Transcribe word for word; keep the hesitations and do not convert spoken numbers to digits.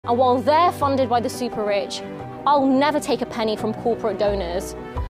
And while they're funded by the super rich, I'll never take a penny from corporate donors.